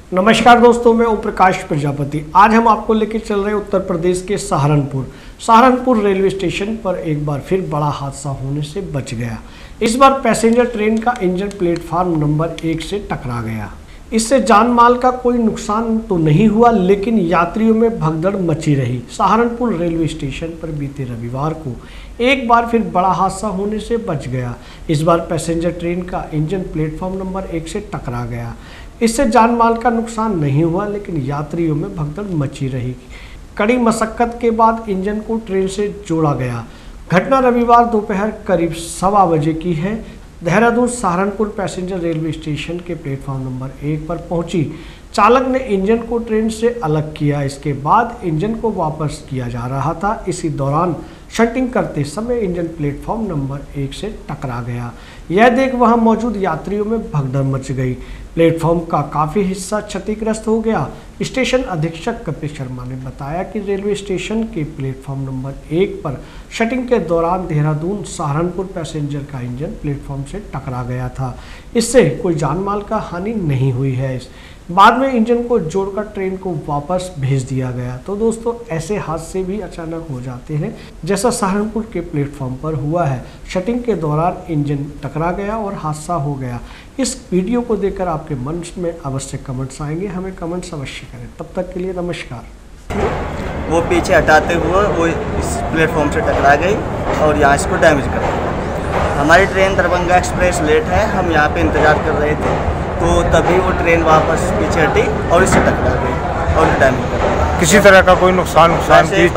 नमस्कार दोस्तों, मैं ओम प्रकाश प्रजापति। आज हम आपको लेकर चल रहे हैं उत्तर प्रदेश के सहारनपुर रेलवे स्टेशन पर एक बार फिर बड़ा हादसा होने से बच गया। इस बार पैसेंजर ट्रेन का इंजन प्लेटफार्म नंबर 1 से टकरा गया। इससे जान माल का कोई नुकसान तो नहीं हुआ, लेकिन यात्रियों में भगदड़ मची रही। सहारनपुर रेलवे स्टेशन पर बीते रविवार को एक बार फिर बड़ा हादसा होने से बच गया। इस बार पैसेंजर ट्रेन का इंजन प्लेटफार्म नंबर 1 से टकरा गया। इससे जान माल का नुकसान नहीं हुआ, लेकिन यात्रियों में भगदड़ मची रही। कड़ी मशक्कत के बाद इंजन को ट्रेन से जोड़ा गया। घटना रविवार दोपहर करीब 1:15 बजे की है। Dehradun Saharanpur passenger railway station के प्लेटफॉर्म नंबर 1 पर पहुंची चालक ने इंजन को ट्रेन से अलग किया। इसके बाद इंजन को वापस किया जा रहा था। इसी दौरान शंटिंग करते समय इंजन प्लेटफॉर्म नंबर 1 से टकरा गया। यह देख वहां मौजूद यात्रियों में भगदड़ मच गई। प्लेटफॉर्म का काफ़ी हिस्सा क्षतिग्रस्त हो गया। स्टेशन अधीक्षक कपिल शर्मा ने बताया कि रेलवे स्टेशन के प्लेटफॉर्म नंबर 1 पर शटिंग के दौरान देहरादून सहारनपुर पैसेंजर का इंजन प्लेटफॉर्म से टकरा गया था। इससे कोई जान माल का हानि नहीं हुई है। बाद में इंजन को जोड़कर ट्रेन को वापस भेज दिया गया। तो दोस्तों, ऐसे हादसे भी अचानक हो जाते हैं, जैसा सहारनपुर के प्लेटफॉर्म पर हुआ है। शटिंग के दौरान इंजन टकरा गया और हादसा हो गया। इस वीडियो को देखकर आपके मन में अवश्य कमेंट्स आएंगे। हमें कमेंट्स अवश्य करें। तब तक के लिए नमस्कार। वो पीछे हटाते हुए वो इस प्लेटफॉर्म से टकरा गई और यहाँ इसको डैमेज कर दिया। हमारी ट्रेन दरभंगा एक्सप्रेस लेट है, हम यहाँ पे इंतज़ार कर रहे थे, तो तभी वो ट्रेन वापस पीछे हटी और इससे टकरा गई और डैमेज कर दिया। किसी तरह का कोई नुकसान की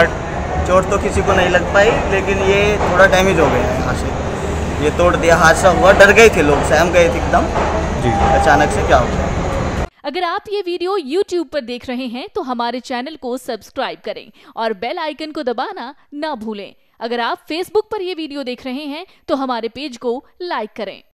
चोट तो किसी को नहीं लग पाई, लेकिन ये थोड़ा डैमेज हो गया है। यहाँ से ये तोड़ दिया, हादसा हुआ, डर गए थे लोग, सहम गए थे एकदम जी, अचानक से क्या हो गया। अगर आप ये वीडियो YouTube पर देख रहे हैं तो हमारे चैनल को सब्सक्राइब करें और बेल आइकन को दबाना ना भूलें। अगर आप Facebook पर ये वीडियो देख रहे हैं तो हमारे पेज को लाइक करें।